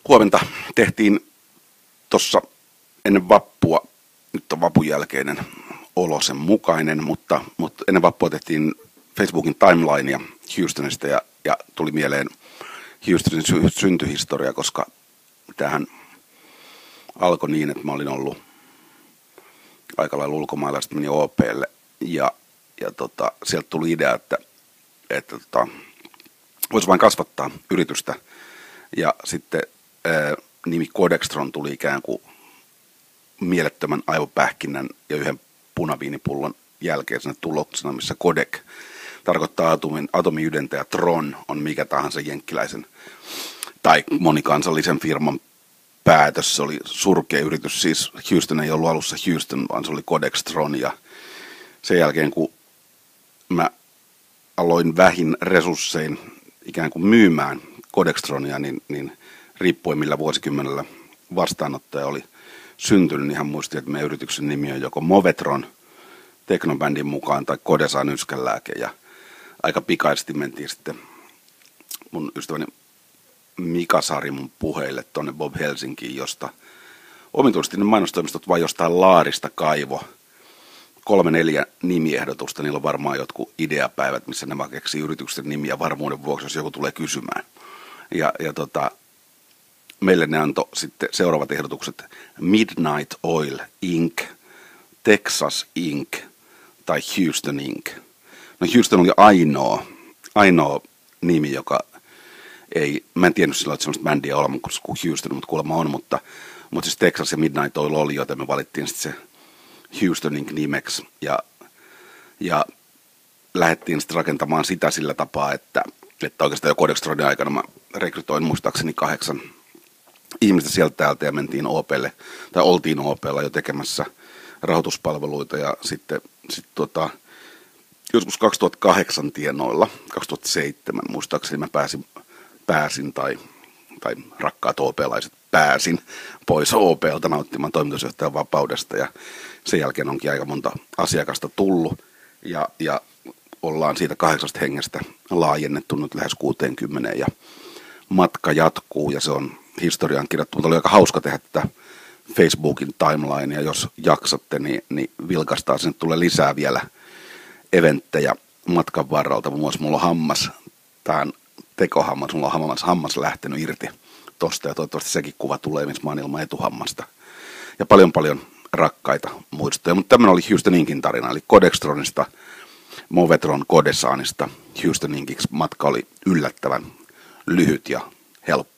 Huomenta tehtiin tuossa ennen vappua, nyt on vapun jälkeinen olo sen mukainen, mutta ennen vappua tehtiin Facebookin timelinea Houstonista ja tuli mieleen Houstonin syntyhistoria, koska tämähän alkoi niin, että mä olin ollut aika lailla ulkomailla, sitten menin OPlle ja sieltä tuli idea, että voisi vain kasvattaa yritystä ja sitten nimi Codextron tuli ikään kuin mielettömän aivopähkinän ja yhden punaviinipullon jälkeisenä tuloksena, missä Codec tarkoittaa atomiydentäjä, Tron on mikä tahansa jenkkiläisen tai monikansallisen firman päätös. Se oli surkea yritys, siis Houston ei ollut alussa Houston, vaan se oli Codextron, ja sen jälkeen kun mä aloin vähin resurssein ikään kuin myymään Codextronia, niin riippuen millä vuosikymmenellä vastaanottaja oli syntynyt, niin hän muisti, että meidän yrityksen nimi on joko Movetron teknobändin mukaan tai Codesan yskänlääke, ja aika pikaisesti mentiin sitten mun ystäväni Mika Sarimun puheille tuonne Bob Helsinkiin, josta omituisesti ne mainostoimistot vaan jostain laarista kaivo 3-4 nimiehdotusta. Niillä on varmaan jotkut ideapäivät, missä nämä keksii yrityksen nimiä varmuuden vuoksi, jos joku tulee kysymään. Ja meille ne antoi sitten seuraavat ehdotukset: Midnight Oil Inc., Texas Inc. tai Houston Inc. No Houston oli ainoa nimi, joka ei, mä en tiennyt silloin, että sellaista bändiä ole kuin Houston, mutta kuulemma on, mutta siis Texas ja Midnight Oil oli, joten me valittiin sitten se Houston Inc. nimeksi ja lähdettiin sitten rakentamaan sitä sillä tapaa, että oikeastaan jo Codextronin aikana mä rekrytoin muistaakseni 8 ihmistä sieltä täältä ja mentiin OPlle, tai oltiin OPlla jo tekemässä rahoituspalveluita, ja sitten joskus 2008 tienoilla, 2007 muistaakseni mä pääsin tai rakkaat OP-laiset pääsin pois OPlta nauttimaan toimitusjohtajan vapaudesta, ja sen jälkeen onkin aika monta asiakasta tullut, ja ollaan siitä 8 hengestä laajennettu nyt lähes 60, ja matka jatkuu, ja se on historiaan kirjattu, mutta oli aika hauska tehdä tätä Facebookin timelinea, jos jaksatte, niin vilkaistaan, sinne tulee lisää vielä eventtejä matkan varralta. Muun muassa mulla on hammas, tää on tekohammas, mulla on hammas lähtenyt irti tosta, ja toivottavasti sekin kuva tulee, missä mä oon ilman etuhammasta. Ja paljon rakkaita muistoja, mutta tämmöinen oli Houston Inkin tarina, eli Codextronista, Movetron Codesanista Houston Inkiksi matka oli yllättävän lyhyt ja helppo.